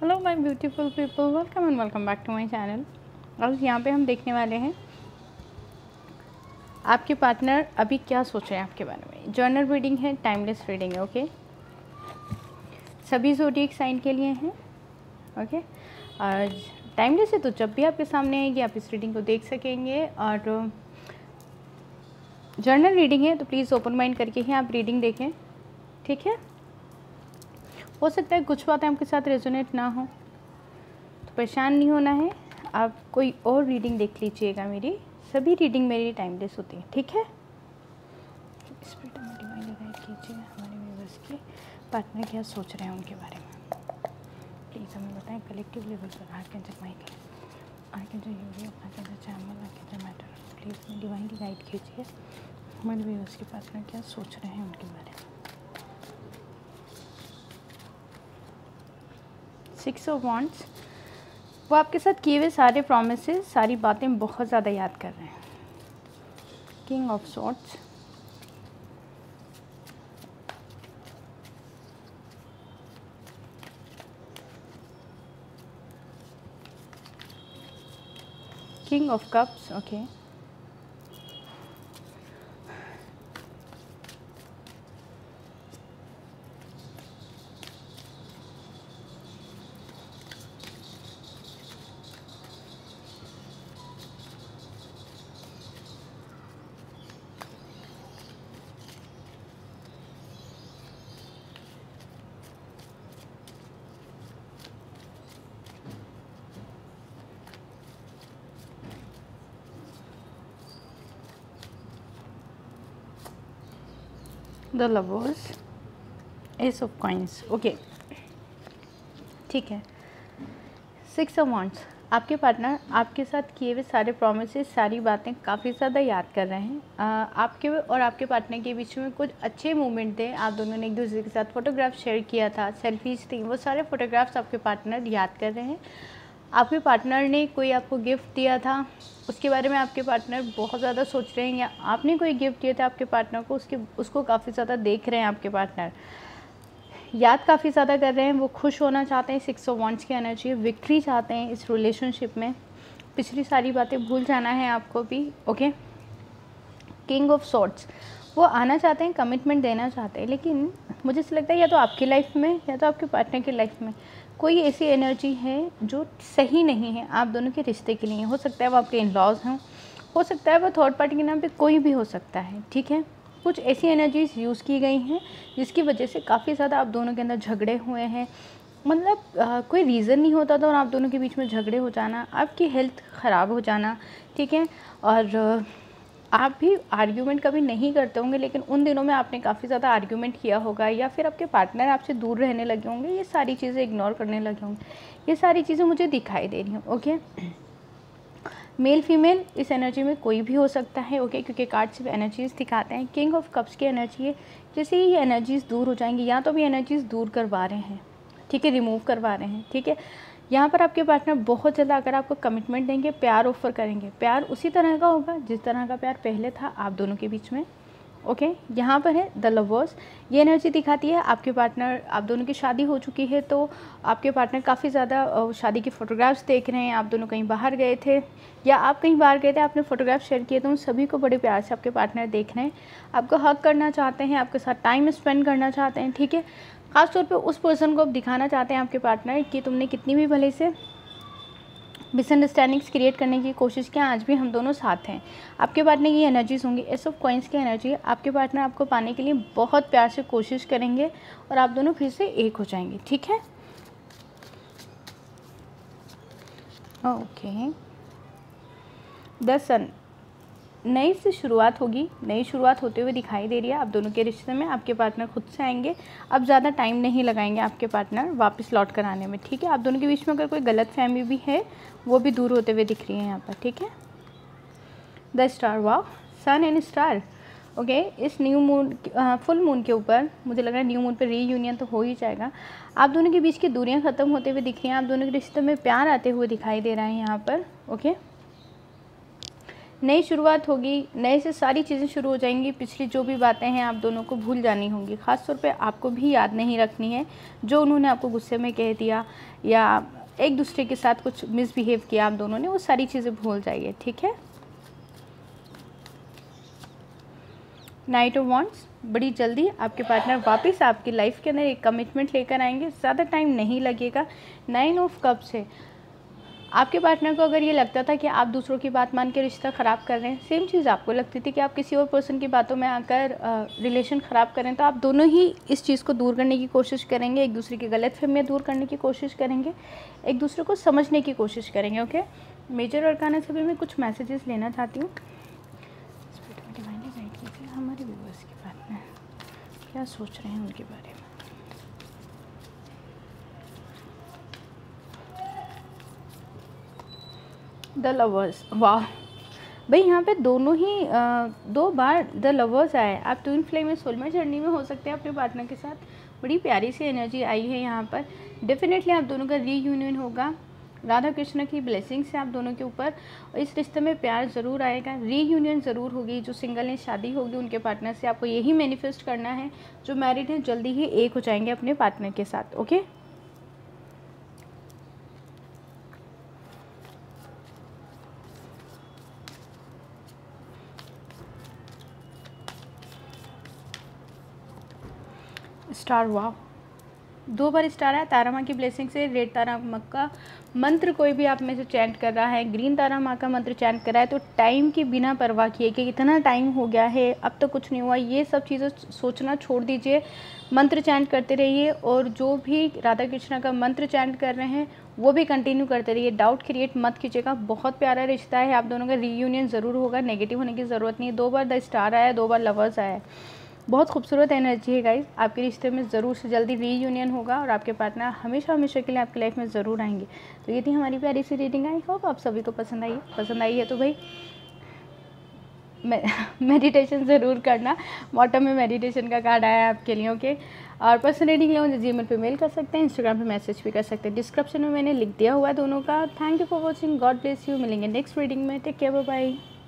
Hello my beautiful people, welcome and welcome back to my channel. आज यहाँ पे हम देखने वाले हैं आपके पार्टनर अभी क्या सोच रहे हैं आपके बारे में। जर्नल रीडिंग है, टाइमलेस रीडिंग है। ओके, सभी ज़ोडिएक साइन के लिए हैं। ओके, और टाइमलेस है तो जब भी आपके सामने आएगी आप इस रीडिंग को देख सकेंगे। और जर्नल रीडिंग है तो प्लीज़ ओपन माइंड करके ही आप रीडिंग देखें, ठीक है। हो सकता है कुछ बातें आपके साथ रेजोनेट ना हो, तो परेशान नहीं होना है, आप कोई और रीडिंग देख लीजिएगा। मेरी सभी रीडिंग मेरी टाइमलेस होती है, ठीक है। स्पिरिट में डिवाइनली गाइड कीजिए हमारे व्यूअर्स के पार्टनर क्या सोच रहे हैं उनके बारे में, प्लीज़ हमें बताएं। कलेक्टिव लेवल पर archangel Michael, archangel Uriel, archangel Chamuel, archangel मैटर, प्लीज़ हमें डिवाइनली गाइड कीजिए हमारे व्यूअर्स के पार्टनर क्या सोच रहे हैं उनके बारे में। 6 ऑफ वांड्स, वो आपके साथ किए हुए सारे प्रॉमिसेस, सारी बातें बहुत ज़्यादा याद कर रहे हैं। King of swords, king of cups. Okay, the lovers, ace of coins. Okay, ठीक है। 6 ऑफ वांड्स, आपके पार्टनर आपके साथ किए हुए सारे प्रॉमिसेस, सारी बातें काफ़ी ज़्यादा याद कर रहे हैं। आपके और आपके पार्टनर के बीच में कुछ अच्छे मोमेंट थे, आप दोनों ने एक दूसरे के साथ फ़ोटोग्राफ शेयर किया था, सेल्फीज थी, वो सारे फ़ोटोग्राफ्स आपके पार्टनर याद कर रहे हैं। आपके पार्टनर ने कोई आपको गिफ्ट दिया था, उसके बारे में आपके पार्टनर बहुत ज़्यादा सोच रहे हैं, या आपने कोई गिफ्ट दिया था आपके पार्टनर को, उसको काफ़ी ज़्यादा देख रहे हैं आपके पार्टनर, याद काफ़ी ज़्यादा कर रहे हैं। वो खुश होना चाहते हैं, 6 ऑफ वांड्स की एनर्जी, विक्ट्री चाहते हैं इस रिलेशनशिप में, पिछली सारी बातें भूल जाना है आपको भी। ओके, किंग ऑफ सॉर्ड्स, वो आना चाहते हैं, कमिटमेंट देना चाहते हैं, लेकिन मुझे ऐसा लगता है या तो आपकी लाइफ में या तो आपके पार्टनर की लाइफ में कोई ऐसी एनर्जी है जो सही नहीं है आप दोनों के रिश्ते के लिए। हो सकता है वो आपके इन लॉज हों, हो सकता है वो थर्ड पार्टी के नाम पे कोई भी हो सकता है, ठीक है। कुछ ऐसी एनर्जीज यूज़ की गई हैं जिसकी वजह से काफ़ी ज़्यादा आप दोनों के अंदर झगड़े हुए हैं। मतलब कोई रीज़न नहीं होता था और आप दोनों के बीच में झगड़े हो जाना, आपकी हेल्थ ख़राब हो जाना, ठीक है। और आप भी आर्ग्यूमेंट कभी नहीं करते होंगे, लेकिन उन दिनों में आपने काफ़ी ज़्यादा आर्ग्यूमेंट किया होगा, या फिर आपके पार्टनर आपसे दूर रहने लगे होंगे, ये सारी चीज़ें इग्नोर करने लगे होंगे। ये सारी चीज़ें मुझे दिखाई दे रही हैं। ओके, मेल फीमेल इस एनर्जी में कोई भी हो सकता है। ओके, क्योंकि कार्ड सिर्फ एनर्जीज दिखाते हैं। किंग ऑफ कप्स की एनर्जी है, जैसे ही ये एनर्जीज दूर हो जाएंगी, या तो भी एनर्जीज दूर करवा रहे हैं, ठीक है, रिमूव करवा रहे हैं, ठीक है। यहाँ पर आपके पार्टनर बहुत ज़्यादा अगर आपको कमिटमेंट देंगे, प्यार ऑफर करेंगे, प्यार उसी तरह का होगा जिस तरह का प्यार पहले था आप दोनों के बीच में। ओके, यहाँ पर है द लवर्स, ये एनर्जी दिखाती है आपके पार्टनर, आप दोनों की शादी हो चुकी है तो आपके पार्टनर काफ़ी ज़्यादा शादी की फ़ोटोग्राफ्स देख रहे हैं। आप दोनों कहीं बाहर गए थे या आप कहीं बाहर गए थे, आपने फ़ोटोग्राफ शेयर किए, तो उन सभी को बड़े प्यार से आपके पार्टनर देख रहे हैं, आपको हक करना चाहते हैं, आपके साथ टाइम स्पेंड करना चाहते हैं, ठीक है। ख़ासतौर पर उस पर्सन को आप दिखाना चाहते हैं आपके पार्टनर कि तुमने कितनी भी भले से मिसअंडरस्टैंडिंग्स क्रिएट करने की कोशिश किया, आज भी हम दोनों साथ हैं। आपके पार्टनर की एनर्जीज होंगी, एस ऑफ कॉइंस की एनर्जी, आपके पार्टनर आपको पाने के लिए बहुत प्यार से कोशिश करेंगे और आप दोनों फिर से एक हो जाएंगे, ठीक है। ओके, द सन, नई से शुरुआत होगी, नई शुरुआत होते हुए दिखाई दे रही है आप दोनों के रिश्ते में। आपके पार्टनर खुद से आएंगे, अब ज़्यादा टाइम नहीं लगाएंगे आपके पार्टनर वापस लौट कर आने में, ठीक है। आप दोनों के बीच में अगर कोई गलत फहमी भी है वो भी दूर होते हुए दिख रही है यहाँ पर, ठीक है। द स्टार, वाह, सन एंड स्टार। ओके, इस न्यू मून, फुल मून के ऊपर मुझे लग रहा है न्यू मून पर रीयूनियन तो हो ही जाएगा। आप दोनों के बीच की दूरियाँ ख़त्म होते हुए दिख रही हैं, आप दोनों के रिश्ते में प्यार आते हुए दिखाई दे रहा है यहाँ पर। ओके, नई शुरुआत होगी, नए से सारी चीज़ें शुरू हो जाएंगी। पिछली जो भी बातें हैं आप दोनों को भूल जानी होंगी, ख़ास तौर पे आपको भी याद नहीं रखनी है जो उन्होंने आपको गुस्से में कह दिया या एक दूसरे के साथ कुछ मिसबिहेव किया आप दोनों ने, वो सारी चीज़ें भूल जाइए, ठीक है। नाइट ऑफ वांड्स, बड़ी जल्दी आपके पार्टनर वापस आपकी लाइफ के अंदर एक कमिटमेंट लेकर आएंगे, ज़्यादा टाइम नहीं लगेगा। 9 ऑफ कप्स है, आपके पार्टनर को अगर ये लगता था कि आप दूसरों की बात मान के रिश्ता ख़राब कर रहे हैं, सेम चीज़ आपको लगती थी कि आप किसी और पर्सन की बातों में आकर रिलेशन ख़राब करें, तो आप दोनों ही इस चीज़ को दूर करने की कोशिश करेंगे, एक दूसरे की गलतफहमियां दूर करने की कोशिश करेंगे, एक दूसरे को समझने की कोशिश करेंगे। ओके, मेजर अरकाना से भी मैं कुछ मैसेजेस लेना चाहती हूँ। हमारे व्यूअर्स के पार्टनर क्या सोच रहे हैं उनके बारे में। द लवर्स, वाह भाई, यहाँ पे दोनों ही 2 बार द लवर्स आए। आप ट्विन फ्लेम में सोलमेट जर्नी में हो सकते हैं अपने पार्टनर के साथ, बड़ी प्यारी सी एनर्जी आई है यहाँ पर। डेफिनेटली आप दोनों का रीयूनियन होगा, राधा कृष्ण की ब्लेसिंग्स है आप दोनों के ऊपर। इस रिश्ते में प्यार ज़रूर आएगा, रीयूनियन ज़रूर होगी। जो सिंगल हैं शादी होगी उनके पार्टनर से, आपको यही मैनिफेस्ट करना है। जो मैरिड हैं जल्दी ही एक हो जाएंगे अपने पार्टनर के साथ। ओके, स्टार, वाह 2 बार स्टार है। तारा माँ की ब्लेसिंग से रेड तारा माँ का मंत्र कोई भी आप में से चैंट कर रहा है, ग्रीन तारा माँ का मंत्र चैंट कर रहा है, तो टाइम की बिना परवाह किए कि इतना टाइम हो गया है अब तक कुछ नहीं हुआ, ये सब चीज़ें सोचना छोड़ दीजिए। मंत्र चैंट करते रहिए और जो भी राधा कृष्णा का मंत्र चैंट कर रहे हैं वो भी कंटिन्यू करते रहिए। डाउट क्रिएट मत कीजिएगा, बहुत प्यारा रिश्ता है, आप दोनों का रीयूनियन ज़रूर होगा, नेगेटिव होने की ज़रूरत नहीं है। 2 बार द स्टार आया, 2 बार लवर्स आया, बहुत खूबसूरत एनर्जी है गाइस। आपके रिश्ते में ज़रूर से जल्दी रीयूनियन होगा और आपके पार्टनर हमेशा हमेशा के लिए आपकी लाइफ में ज़रूर आएंगे। तो ये थी हमारी प्यारी सी रीडिंग। आई होप आप सभी को पसंद आई है तो भाई मेडिटेशन ज़रूर करना। बॉटम में मेडिटेशन का कार्ड आया है आपके लिए। ओके, और पर्सनल रीडिंग लिए मुझे जीमेल पे मेल कर सकते हैं, इंस्टाग्राम पे मैसेज भी कर सकते हैं, डिस्क्रिप्शन में मैंने लिख दिया हुआ है दोनों का। Thank you for watching, God bless you. मिलेंगे नेक्स्ट रीडिंग में, टेक केयर, बाय बाय।